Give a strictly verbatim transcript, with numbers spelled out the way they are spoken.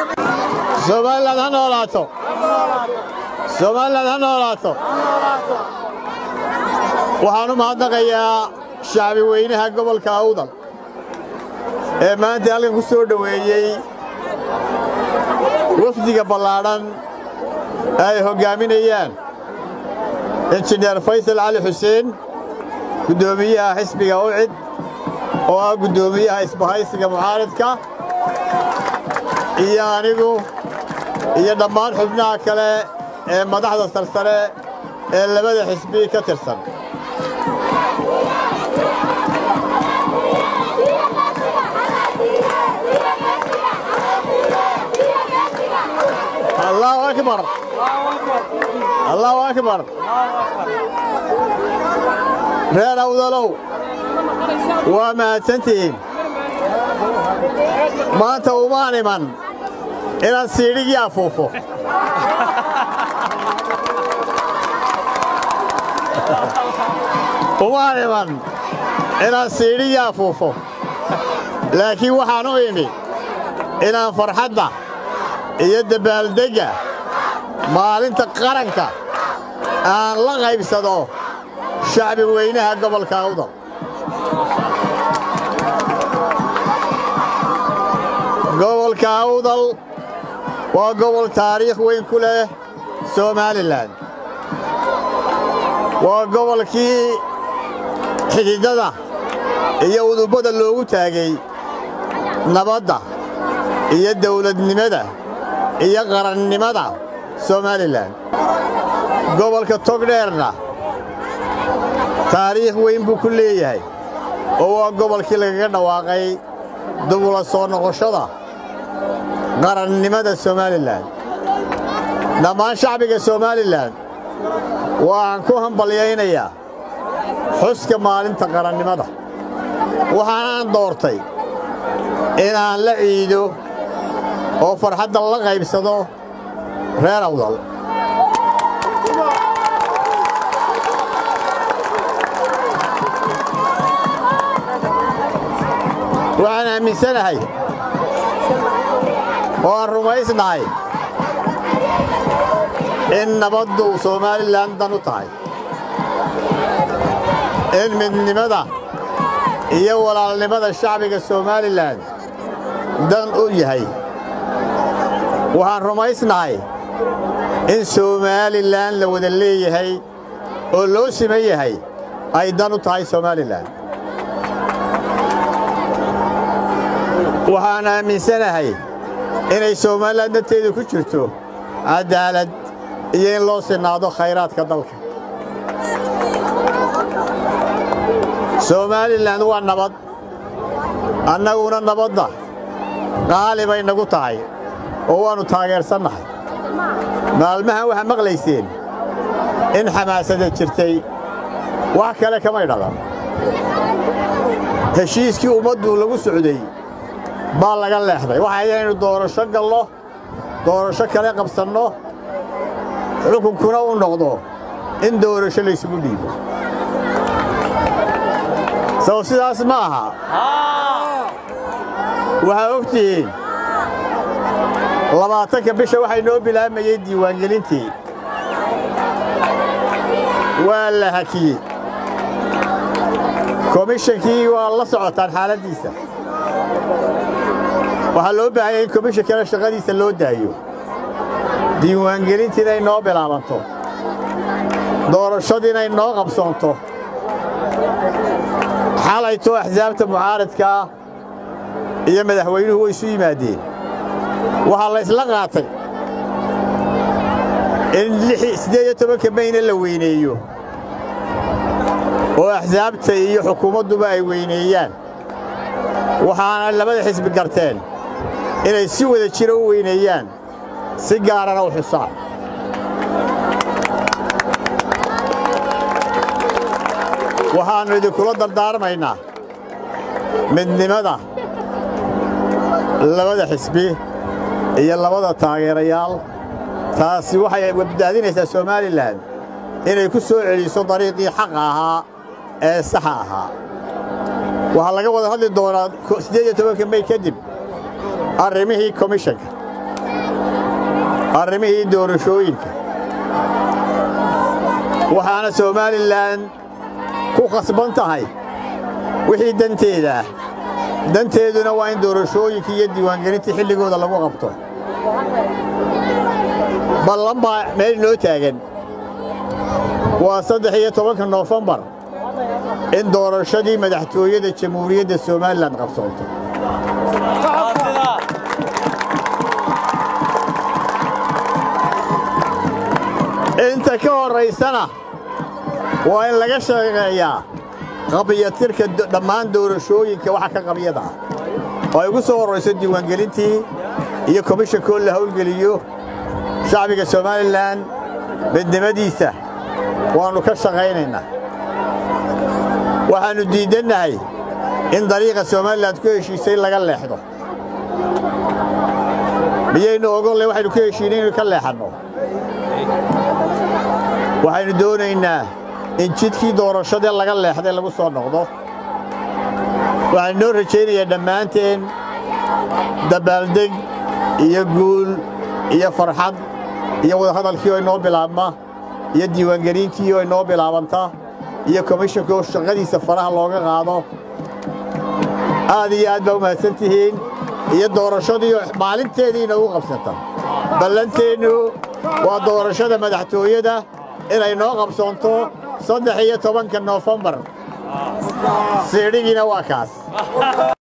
Somaliland ha noolaato Somaliland ha noolaato waxaan u mahadnaqayaa shacbi weynaha gobolka Awdal ee maanta halkan ku soo dhaweeyay wafdiga ballaaran ay hogaaminayaan injineer Faysal Ali Xuseen gudoomiyaha xisbiga Ucid oo ah gudoomiyaha isbahaysiga mucaaradka iyo anigu iyo dhammaan xubnaha kale ee madaxda sarsare ee labada xisbi ka tirsan Allahu akbar Allahu akbar reer Awdalow waa mahadsantihiin maanta uma iman inaan siidhigii afuufo uma iman inaan siidhigii afuufo laakiin waxaan u imi inaan farxadda iyo dabaaldegga maalinta qaranka aan la qaybsado shacbi weynaha gobolka Awdal gobolka Awdal waa gobol taariikh weyn ku leh Somaliland waa gobolkii xididada iyo udubada loogu taagay nabadda iyo dawladnimada iyo qarannimada Somaliland gobolka Togdheerna taariikh weyn buu ku leeyahay oo waa gobolkii laga dhawaaqay dib u soo noqoshada qarannimada Somaliland dhammaan shacbiga Somaliland waan ku hambalyaynayaa xuska maalinta qarannimada waxaan doortay inaan la ciido oo farxadda la qaybsado reer Awdal waxaan aaminsanahay oo aan rumaysnahay in nabaddu Somaliland dan u tahay in midnimada iyo walaalnimada shacbiga Somaliland dan u yahay waxaan rumaysnahay in Somaliland la wada leeyahay oo loo siman yahay ay dan u tahay Somaliland waxaan aaminsanahay inay Somaliland dadteedu ku jirto cadaalad iyo in loo sinaado khayraadka dalka Somaliland waa nabad annaguna nabadda qaali bay nagu tahay oo waanu taageersanahay maalmahan waxa maqlayseen in xamaasada jirtay wax kale kama dhalan heshiiskii ummaddu lagu socday baa laga leexday waxa ayaynu doorasho gallo doorasho kale qabsanno xukunkuna uu noqdo in doorasho la isugu dhiibo soo sidaas ma aha waxa ogtiin labaatanka bisha waxay noo bilaamayay diiwaangelintii waa la hakiyey komishankii waa la socotaan xaaladiisa waxaa loo baahan yahay in komishankana shaqadiisa loo daayo diiwaangelintii inay noo bilaabanto doorashadii inay noo qabsoonto xalayto axsaabta mucaaradka iyo madaxweynuhu way isu yimaadeen waxaa la isla qaatay in siddeed iyo tobanka mayna la weyneeyo oo axsaabta iyo xukuumadduba ay weyneeyaan waxaana labada xisbi garteen inay si wada jiro u weyneeyaan si gaarana u xusaan waxaannu idinkula dardaarmaynaa midnimada labada xisbi iyo labada taageerayaal taasi waxay badbaadinaysaa Somaliland inay ku soo celiso dariiqii xaq ahaa ee sax ahaa waxa laga wada hadli doonaa siddeed iyo tobanka May kadib arrimihii komishanka arrimihii doorashooyinka waxaana Somaliland ku khasban tahay wixii danteeda danteeduna waa in doorashooyinka iyo diiwaangelinta xilligooda lagu qabto ballan baa meel noo taagan waa saddex iyo tobanka Noofembar in doorashadii madaxtooyada Jamhuuriyadda Somaliland qabsoonto inta ka horeysana waa in laga shaqeeyaa qabiyatirka dhammaan doorashooyinka waxa ka qabiyada oo ay ugu soo horeyso diiwaangelintii iyo komishanka la hawlgeliyo shacbiga Somaliland midnimadiisa waanu ka shaqeynaynaa waxaanu diidanahay in dariiqa Somaliland ku heshiisay laga leexdo biyaynu ogolle waxaynu ku heshiinay inuu ka leexano waxaynu doonaynaa in jidkii doorashada laga leexday lagu soo noqdo waxaan noo rajaynayaa dhammaanteen dabaaldeg iyo guul iyo farxad iyo wada hadalkii oo inoo bilaabma iyo diiwaangelintii oo inoo bilaabanta iyo komishanka oo shaqadiisa faraha looga qaado aad iyo aad baa u mahadsantihiin iyo doorashadii maalinteedii inoogu qabsata ballanteennu waa doorashada madaxtooyada inay noo qabsoonto saddex iyo tobanka Noofembar siidhigiina waa kaas